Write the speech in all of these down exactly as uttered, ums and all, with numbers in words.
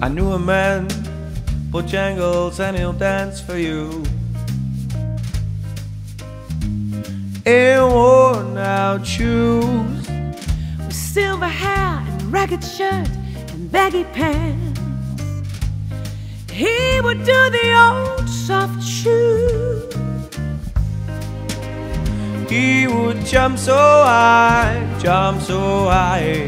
I knew a man, Bojangles, and he'll dance for you in worn out shoes, with silver hair and ragged shirt and baggy pants. He would do the old soft shoe. He would jump so high, jump so high,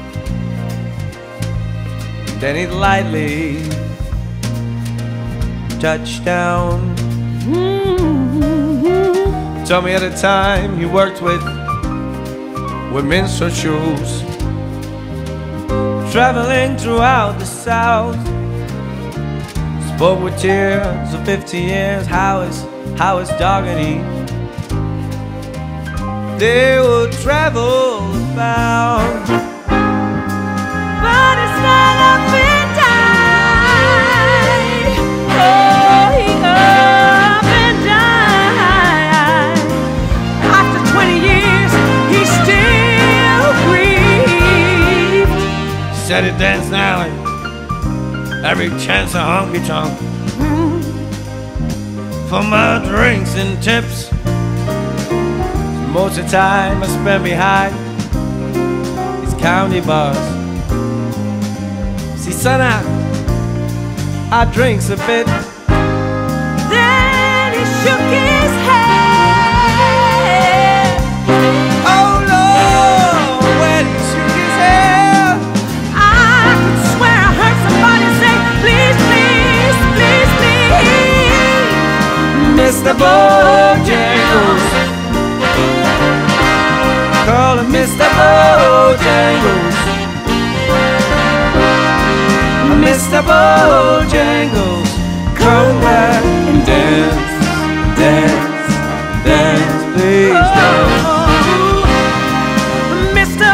then he'd lightly touch down. Mm-hmm. Told me at the time he worked with with minstrel shoes, traveling throughout the South. Spoke with tears of fifty years, how is, how is Doggedy? They would travel about, but it's not up and died. Oh, he up and died. After twenty years, he still grieved. said he danced now and every chance a honky tonk mm. for my drinks and tips. Most of the time I spend behind these county bars. See, son, I, I drinks a bit. Then he shook his head. Oh Lord, when he shook his head, I could swear I heard somebody say, please, please, please, please, Mister Bojangles, call him Mister Bojangles, Mister Bojangles, come back and dance, dance, dance, please dance. Oh, Mister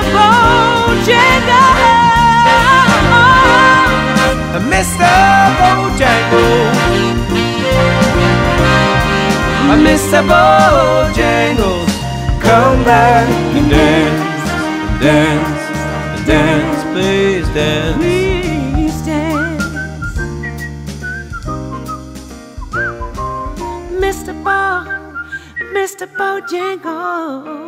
Bojangles, Mister Bojangles, Mister Bojangles, come back and dance, dance, dance, please dance. please dance. Mister Bo, Mister Bojangles.